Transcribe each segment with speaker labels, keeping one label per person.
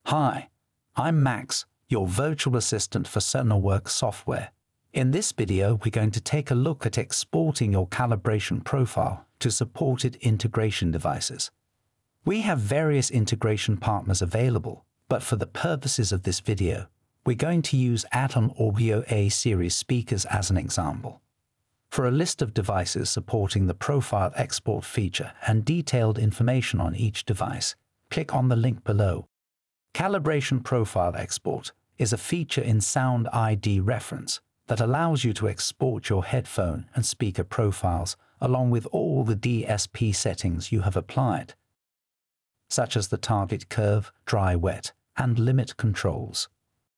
Speaker 1: Hi, I'm Max, your virtual assistant for Sonarworks software. In this video, we're going to take a look at exporting your calibration profile to supported integration devices. We have various integration partners available, but for the purposes of this video, we're going to use Atom Audio A series speakers as an example. For a list of devices supporting the profile export feature and detailed information on each device, click on the link below. Calibration profile export is a feature in SoundID Reference that allows you to export your headphone and speaker profiles along with all the DSP settings you have applied, such as the target curve, dry wet, and limit controls.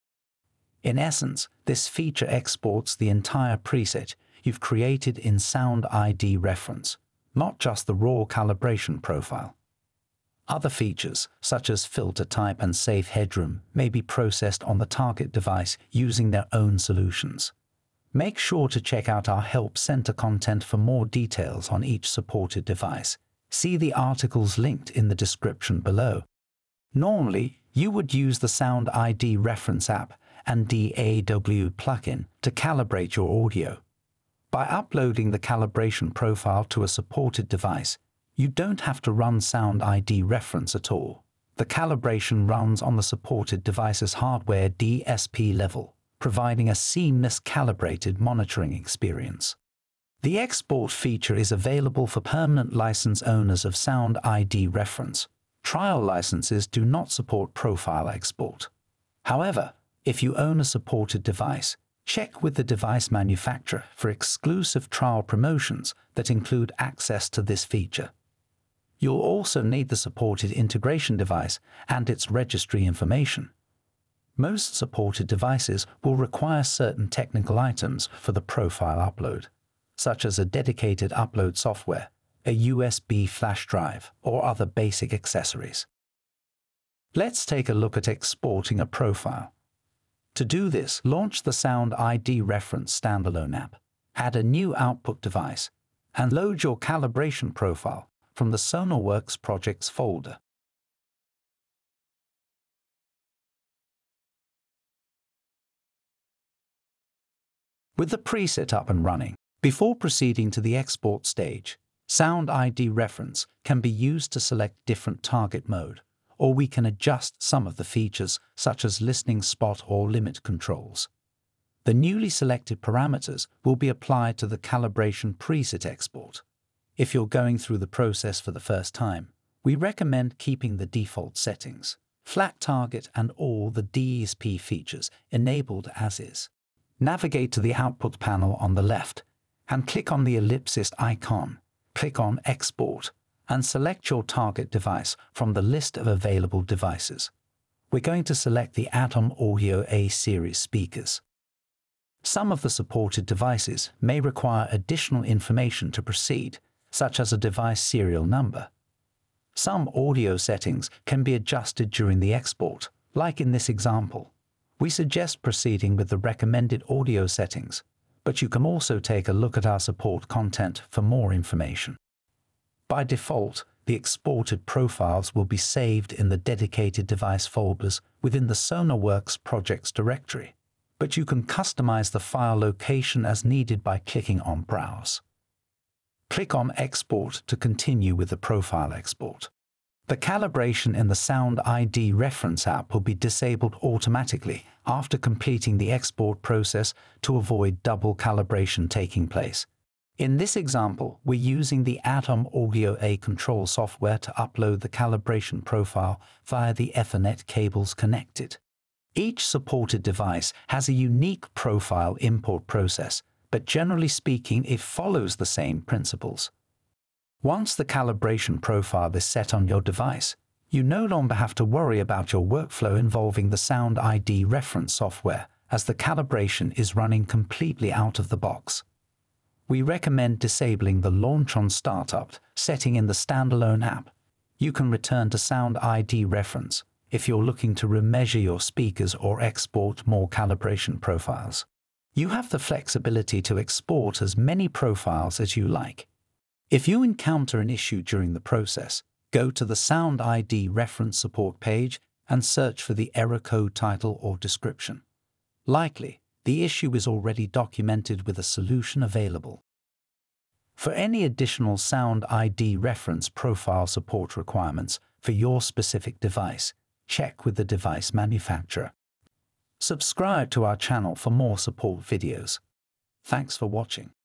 Speaker 1: In essence, this feature exports the entire preset you've created in SoundID Reference, not just the raw calibration profile. Other features, such as filter type and safe headroom, may be processed on the target device using their own solutions. Make sure to check out our Help Center content for more details on each supported device. See the articles linked in the description below. Normally, you would use the SoundID Reference app and DAW plugin to calibrate your audio. By uploading the calibration profile to a supported device, you don't have to run SoundID Reference at all. The calibration runs on the supported device's hardware DSP level, providing a seamless calibrated monitoring experience. The export feature is available for permanent license owners of SoundID Reference. Trial licenses do not support profile export. However, if you own a supported device, check with the device manufacturer for exclusive trial promotions that include access to this feature. You'll also need the supported integration device and its registry information. Most supported devices will require certain technical items for the profile upload, such as a dedicated upload software, a USB flash drive, or other basic accessories. Let's take a look at exporting a profile. To do this, launch the SoundID Reference standalone app, add a new output device, and load your calibration profile from the Sonarworks projects folder. With the preset up and running, before proceeding to the export stage, SoundID Reference can be used to select different target mode, or we can adjust some of the features such as listening spot or limit controls. The newly selected parameters will be applied to the calibration preset export. If you're going through the process for the first time, we recommend keeping the default settings, flat target and all the DSP features enabled as is. Navigate to the output panel on the left and click on the ellipsis icon. Click on Export and select your target device from the list of available devices. We're going to select the Atom Audio A series speakers. Some of the supported devices may require additional information to proceed, such as a device serial number. Some audio settings can be adjusted during the export, like in this example. We suggest proceeding with the recommended audio settings, but you can also take a look at our support content for more information. By default, the exported profiles will be saved in the dedicated device folders within the Sonarworks projects directory, but you can customize the file location as needed by clicking on Browse. Click on Export to continue with the profile export. The calibration in the SoundID Reference app will be disabled automatically after completing the export process to avoid double calibration taking place. In this example, we're using the Atom Audio A control software to upload the calibration profile via the Ethernet cables connected. Each supported device has a unique profile import process, but generally speaking, it follows the same principles. Once the calibration profile is set on your device, you no longer have to worry about your workflow involving the SoundID Reference software, as the calibration is running completely out of the box. We recommend disabling the Launch on Startup setting in the standalone app. You can return to SoundID Reference if you're looking to remeasure your speakers or export more calibration profiles. You have the flexibility to export as many profiles as you like. If you encounter an issue during the process, go to the SoundID Reference support page and search for the error code title or description. Likely, the issue is already documented with a solution available. For any additional SoundID reference profile support requirements for your specific device, check with the device manufacturer. Subscribe to our channel for more support videos. Thanks for watching.